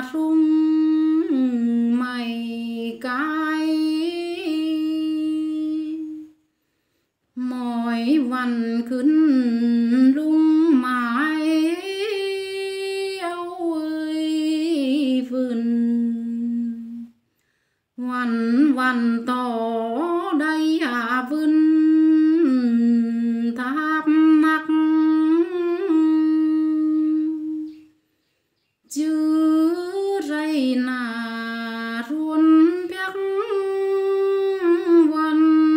rung mày cái mỗiวันขึ้นlung mãi âu ơi vườnวันtỏ đây vươn tháp mắc chứ rây là ruôn biếtวัน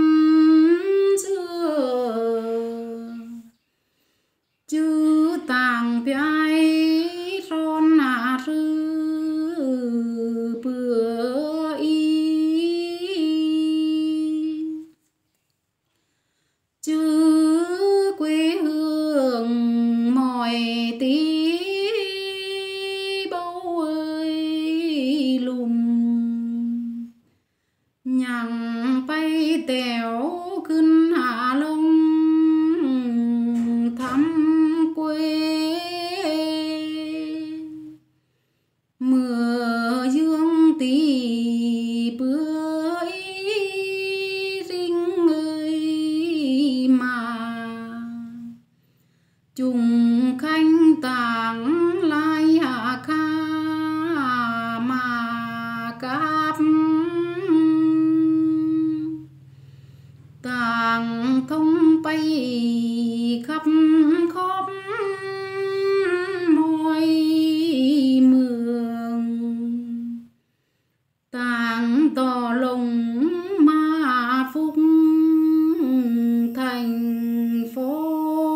xưa chứ tàng bia ron rư bữa y chứ quê hương mọi tí bầu ơi lùm nhằng bay tèoขึ้นhạ lông thăm quê mưa dương tí bữa rinh ơi mà chung khanh tàng lai hạ ca mà cáp tàng thông bay khắp khóm môi mường tàng tỏ lồng ma phúc thành phố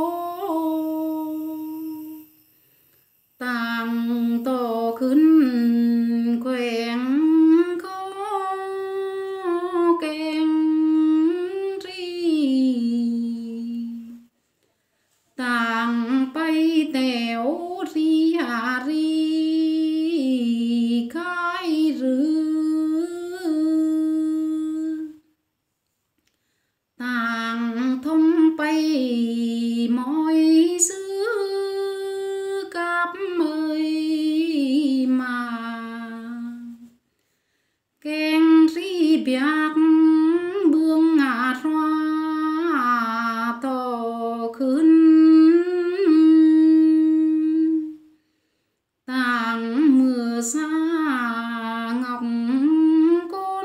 tàng tỏขึ้นแขวงkhó kèn ri tàng bay tèo ri hà ri khai rư tàng thông bay mọi xứ cáp ơi mà kèn ri biạc bương hoa tỏขึ้นtàng mưa xa ngọc côn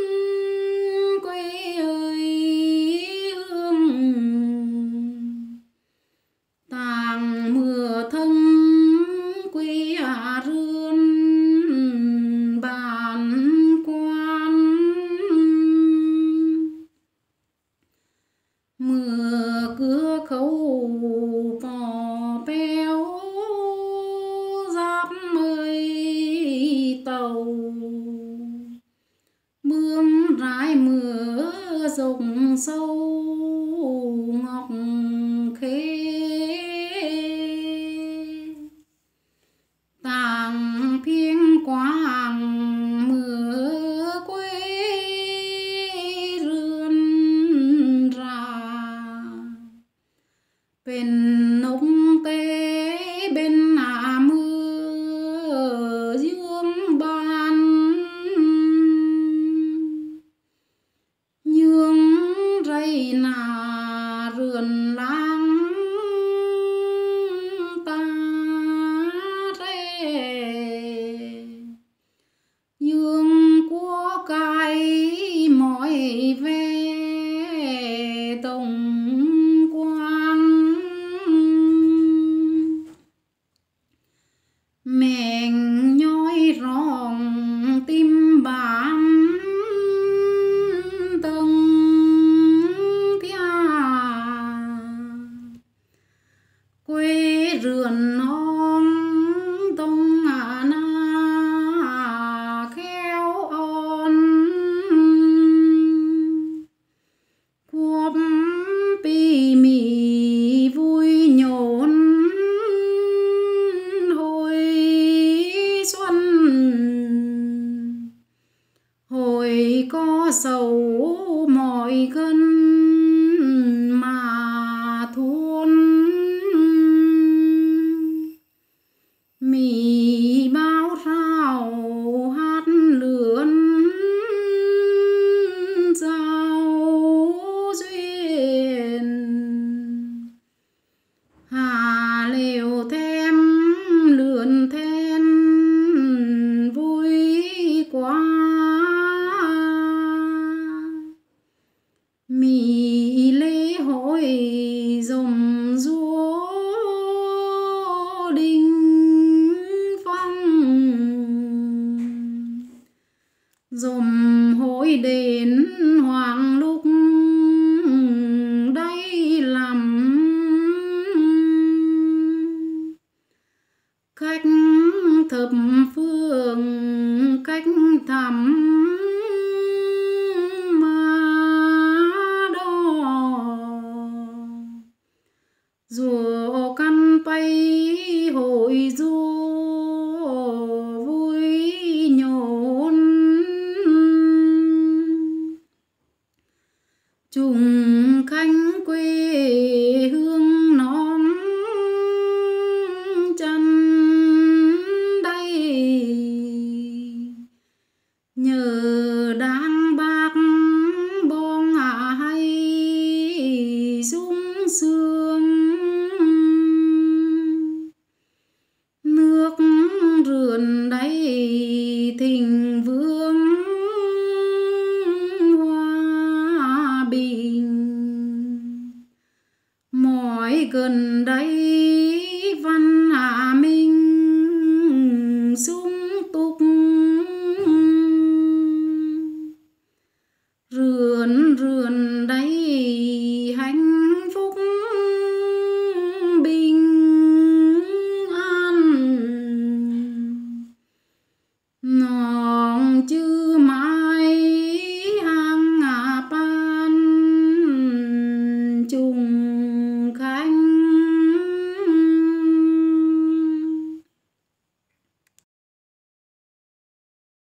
quê ơi hương tàng mưa thân quê rươn bàn quan mưa cưa khâu bò béo giáp ơi tàu bướm rải mưa rộng sâu ngọc khê tàng phiên quang mưa quê rươn ra bên nông tế bên mưa dương ban nhương rây nà rườn lang ta rê dương của cái mọi về tổng quang mèn nhói ròng tim bám tầng thia quê rườn non tông na khéo on cuộp pi mì vui nhộn hồi xuân hồi có sầu mọi cơn mà thôn mì bao rau dùm hối đến hoàng lúc đây lắm khách thập phương